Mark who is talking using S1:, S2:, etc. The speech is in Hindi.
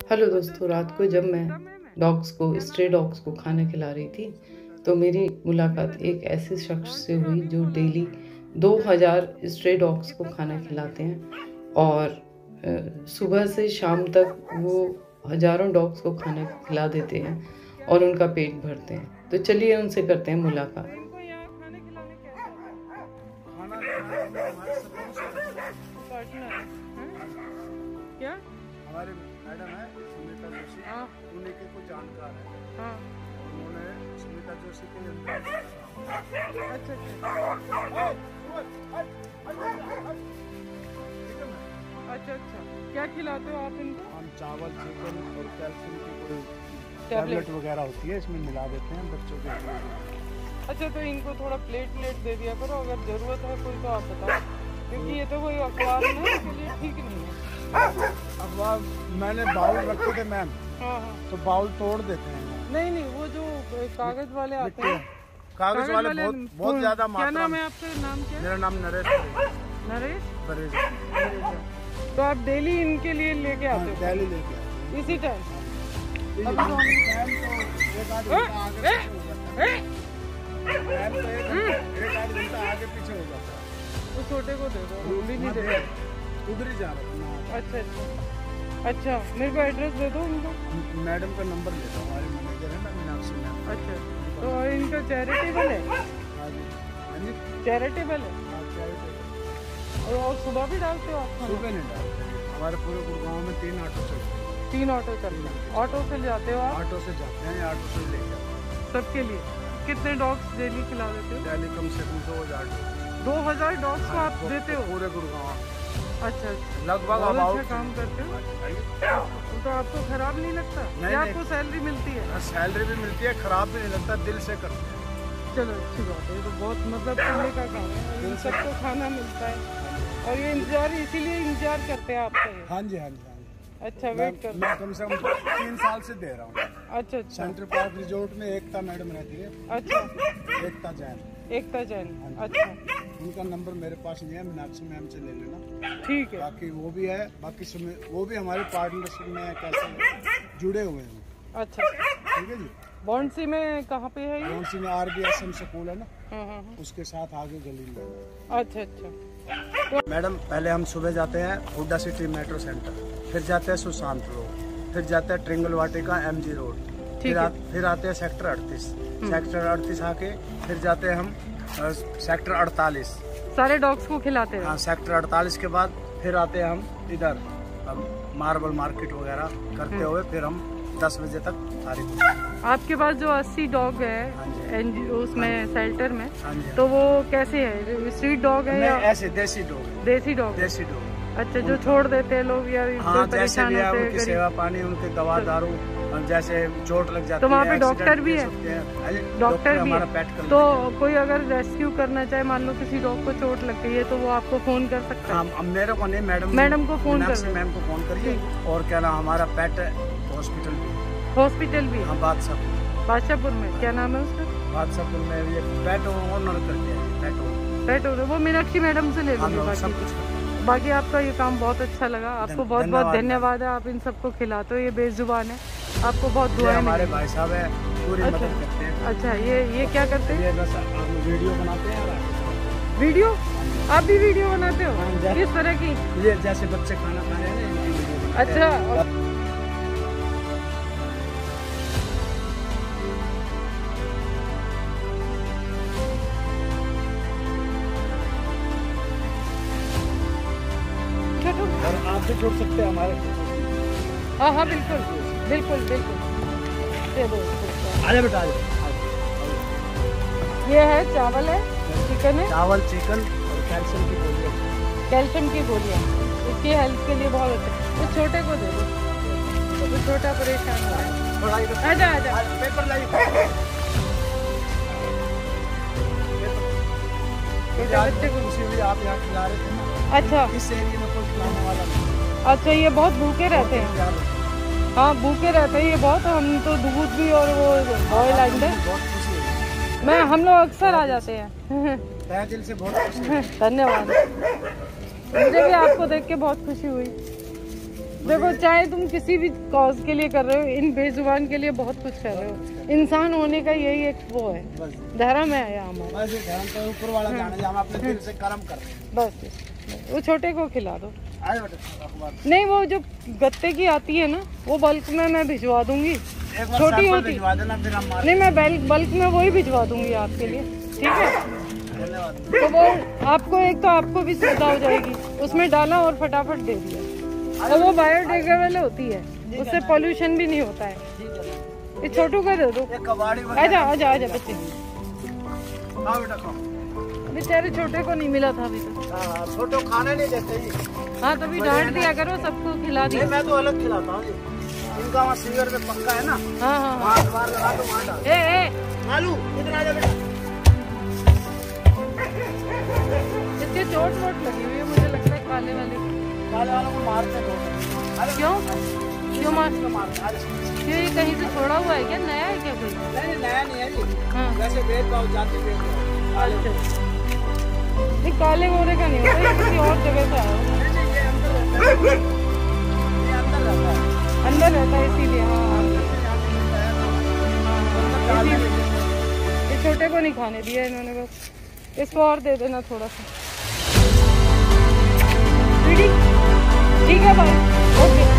S1: हेलो दोस्तों, रात को जब मैं स्ट्रे डॉग्स को खाना खिला रही थी तो मेरी मुलाकात एक ऐसे शख्स से हुई जो डेली 2000 स्ट्रे डॉग्स को खाना खिलाते हैं और सुबह से शाम तक वो हजारों डॉग्स को खाना खिला देते हैं और उनका पेट भरते हैं। तो चलिए उनसे करते हैं मुलाकात।
S2: क्या
S3: हमारे मैडम है सुमिता जोशी, उन्हीं के कुछ जानकार है।
S2: हाँ।
S3: उन्होंने सुमिता जोशी के लिए
S2: अच्छा अच्छा, क्या खिलाते हो आप इनको?
S3: हम चावल, चिकन और कैल्शियम की कोई टैबलेट वगैरह होती है, इसमें मिला देते हैं बच्चों के लिए।
S2: अच्छा, तो इनको थोड़ा प्लेट दे दिया करो, अगर जरूरत है कोई तो आप बताओ, क्योंकि ये तो कोई अखबार है ना, इसके लिए ठीक नहीं है।
S3: अखबार मैंने बाउल रखे थे मैम।
S2: हाँ,
S3: तो बाउल तोड़ देते हैं।
S2: नहीं, वो जो कागज वाले आते हैं,
S3: कागज वाले बहुत ज्यादा मात्रा।
S2: क्या नाम है आपका? नाम क्या?
S3: मेरा नाम
S2: नरेश
S3: बरेजा।
S2: तो आप डेली इनके लिए लेके आते हो?
S3: डेली लेके आते हैं
S2: इसी टाइम?
S3: एक आध घंटा आगे पीछे हो जाता है।
S2: तो छोटे को दे दो, हम भी नहीं दे रहे,
S3: उधर ही जा रहा है।
S2: अच्छा, मेरे को एड्रेस दे दो उनको।
S3: मैडम का नंबर लेता हूँ, हमारे मैनेजर है ना मीनाक्षी मैम।
S2: अच्छा, तो इनका चैरिटेबल है?
S3: हाँ जी,
S2: चैरिटेबल है। और सुबह भी डालते हो आप?
S3: सुबह नहीं डालते, हमारे पूरे गुड़गांव में 3 ऑटो चलते हैं।
S2: 3 ऑटो चलते हैं। ऑटो से जाते हो आप?
S3: ऑटो से जाते हैं, ऑटो से ले जाते हैं।
S2: सबके लिए कितने डॉग्स डेली खिला देते हो?
S3: डेली कम से कम
S2: 2000 डॉग्स को आप देते हो
S3: पूरे गुड़गांव?
S2: अच्छा,
S3: लगभग
S2: अच्छा काम करते हो। तो आपको खराब नहीं लगता? या आपको सैलरी मिलती है?
S3: सैलरी भी मिलती है, खराब भी नहीं लगता, दिल से करते हैं।
S2: चलो अच्छी बात है, तो बहुत मतलब पुण्य का काम है, इन सबको खाना मिलता है और ये इंतजार, इसीलिए इंतजार करते हैं आपका।
S3: हाँ जी, हाँ जी।
S2: अच्छा, वेट कर।
S3: मैं कम से कम 3 साल से दे रहा हूँ।
S2: अच्छा,
S3: सेंट्रल पार्क रिजोर्ट में एकता मैडम रहती है।
S2: अच्छा,
S3: एकता जैन।
S2: अच्छा,
S3: उनका नंबर मेरे पास नहीं है, मीनाक्षी मैम से ले लेना।
S2: ठीक है।
S3: बाकी वो भी है, वो भी हमारे पार्टनरशिप में कैसे जुड़े हुए हैं।
S2: अच्छा,
S3: ठीक है जी।
S2: बॉन्सी में कहाँ पे है ये?
S3: बॉन्सी में RBSM स्कूल है ना,
S2: हाँ,
S3: उसके साथ आगे गली में।
S2: अच्छा।
S3: तो मैडम, पहले हम सुबह जाते हैं हुड्डा सिटी मेट्रो सेंटर, फिर जाते हैं सुशांत रोड, फिर जाते हैं ट्रिंगल वाटिका MG रोड, फिर आते हैं सेक्टर 38। सेक्टर 38 आके फिर जाते हैं हम सेक्टर 48।
S2: सारे डॉग्स को खिलाते हैं?
S3: हाँ, सेक्टर 48 के बाद फिर आते हैं हम इधर मार्बल मार्केट वगैरह करते हुए फिर हम 10 बजे तक सारी।
S2: आपके पास जो 80 डॉग है उसमें शेल्टर में, तो वो कैसे है? स्ट्रीट डॉग है या
S3: ऐसे देसी डॉग?
S2: देसी डॉग। अच्छा, जो छोड़ देते हैं लोग या
S3: जैसे भी है, उनकी सेवा पानी, उनके दवा दारू, जैसे चोट लग जाती है।
S2: तो वहाँ पे डॉक्टर भी है? डॉक्टर भी है। तो कोई अगर रेस्क्यू करना चाहे, मान लो किसी डॉग को चोट लग गई है, तो वो आपको फोन कर सकता है?
S3: मेरे को नहीं, मैडम को फोन करिए। और क्या नाम, हमारा पेट हॉस्पिटल भी है?
S2: बादशाहपुर में। क्या नाम है उसका?
S3: बादशाहपुर में ये पेट ओनर करते हैं। पेट ओनर वो
S2: मीनाक्षी मैडम से ले लो। बाकी आपका ये काम बहुत अच्छा लगा, आपको बहुत बहुत धन्यवाद है। आप इन सबको खिलाते हो, ये बेजुबान है, आपको बहुत दुआएं।
S3: हमारे भाई साहब है, पूरी मदद करते हैं।
S2: अच्छा, ये क्या करते हैं?
S3: ये बस वीडियो बनाते हैं।
S2: वीडियो? आप भी वीडियो बनाते हो? किस तरह की?
S3: ये जैसे बच्चे खाना खा रहे हैं इनकी वीडियो बनाते हैं।
S2: अच्छा,
S3: और आप भी जुड़ सकते हैं हमारे।
S2: हाँ, बिल्कुल।
S3: आजा बेटा,
S2: ये है चावल है, चिकन है।
S3: चावल, चिकन और कैल्शियम की गोलियाँ।
S2: इसकी हेल्थ के लिए बहुत अच्छा है। तो छोटे को दे दो, तो छोटा परेशान हो रहा है। आजा।
S3: पेपर लाइए। बच्चे को इसीलिए आप यहाँ खिला रहे थे ना?
S2: अच्छा,
S3: इस एरिया में कोई खिलाने वाला नहीं।
S2: अच्छा, ये बहुत भूखे रहते हैं? हाँ, भूखे रहते हैं ये बहुत। हम तो दूध भी और वो बॉयल अंडे, हम लोग अक्सर आ जाते हैं।
S3: दिल से बहुत खुशी।
S2: धन्यवाद। मुझे भी आपको देख के बहुत खुशी हुई। देखो, चाहे तुम किसी भी कॉज के लिए कर रहे हो, इन बेजुबान के लिए बहुत कुछ कर रहे हो। इंसान होने का यही एक वो है, धर्म है यहाँ हमारा।
S3: बस धर्म तो ऊपर वाला जाने, हम अपने दिल से कर्म करते हैं।
S2: बस वो छोटे को खिला दो।
S3: आए बेटा अखबार।
S2: नहीं, वो जो गत्ते की आती है ना, वो बल्क में मैं भिजवा दूंगी।
S3: एक बार
S2: छोटी
S3: सैंपल
S2: होती,
S3: भिजवा देना, फिर हम
S2: नहीं मैं बल्क में वही भिजवा दूंगी आपके लिए, ठीक है?
S3: धन्यवाद।
S2: तो वो आपको, एक तो आपको भी सुविधा हो जाएगी, उसमें डाला और फटाफट दे दिया। और वो बायोडिग्रेडेबल होती है, उससे पोल्यूशन भी नहीं होता है। ये छोटू का दे दो। आजा आजा आजा बच्चे।
S3: हाँ बेटा खाओ।
S2: बेचारे छोटे को नहीं मिला था अभी तक।
S3: हाँ, छोटो खाने नहीं देते जी।
S2: हाँ, तभी डांट दिया करो, सबको खिला दिया।
S3: मैं तो अलग खिलाता हूँ जी। इनका वहाँ सीवर पे पक्का है ना।
S2: हाँ हाँ
S3: वहाँ अखबार लगा दो, वहाँ डाल। आलू इधर आ जा बेटा।
S2: इसके चोट वोट लगी हुई है, मुझे लगता है काले
S3: वालों को मारते हैं।
S2: क्यों क्यों मारते? ये कहीं से छोड़ा हुआ है क्या? नया है क्या कोई?
S3: नहीं नया नहीं है जी।
S2: हाँ,
S3: वैसे भेदभाव जाति भेदभाव।
S2: अच्छा। नहीं, काले गोरे का नहीं होता, ये किसी और जगह से आया
S3: ये अंदर रहता है।
S2: अंदर रहता है इसीलिए। हाँ, ये छोटे को नहीं खाने दिया इन्होंने, बस इसको और दे देना थोड़ा सा। ठीक है भाई, ओके।